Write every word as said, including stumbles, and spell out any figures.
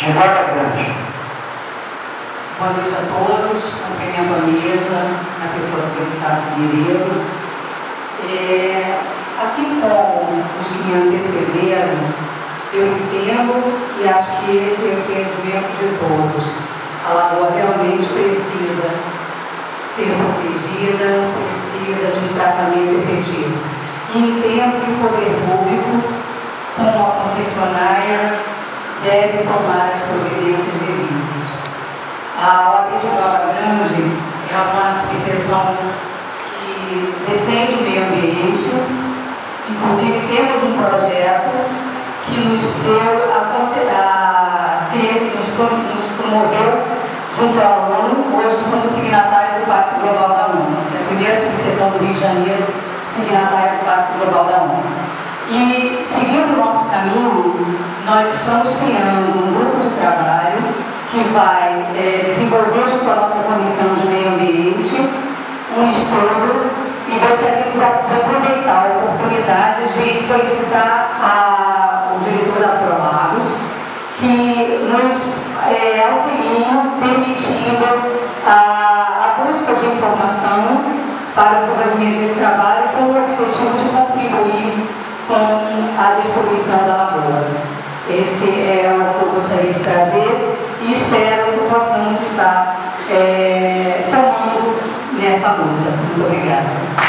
Giovana Grande. Boa noite a todos, cumprimento a mesa, a pessoa do deputado Figueiredo. É, assim como os que me antecederam, eu entendo e acho que esse é o entendimento de todos. A Lagoa realmente precisa ser protegida, precisa de um tratamento efetivo. E entendo que o poder público, como a concessionária, deve tomar as providências devidas. A O A B de Nova Grande é uma subseção que defende o meio ambiente, inclusive temos um projeto que nos deu a, a ser, nos, nos promoveu junto à ONU. Hoje somos signatários do Pacto Global da ONU, é a primeira subseção do Rio de Janeiro signatária do Pacto Global da ONU. E, seguindo o nosso caminho, nós estamos criando um grupo de trabalho que vai é, desenvolver junto à nossa Comissão de Meio Ambiente um estudo, e gostaríamos de aproveitar a oportunidade de solicitar ao diretor da Prolagos que nos é, auxiliem permitindo a, a busca de informação para o desenvolvimento desse trabalho, com o objetivo de contribuir com a despoluição da lagoa. Esse é o que eu gostaria de trazer e espero que possamos estar é, somando nessa luta. Muito obrigada.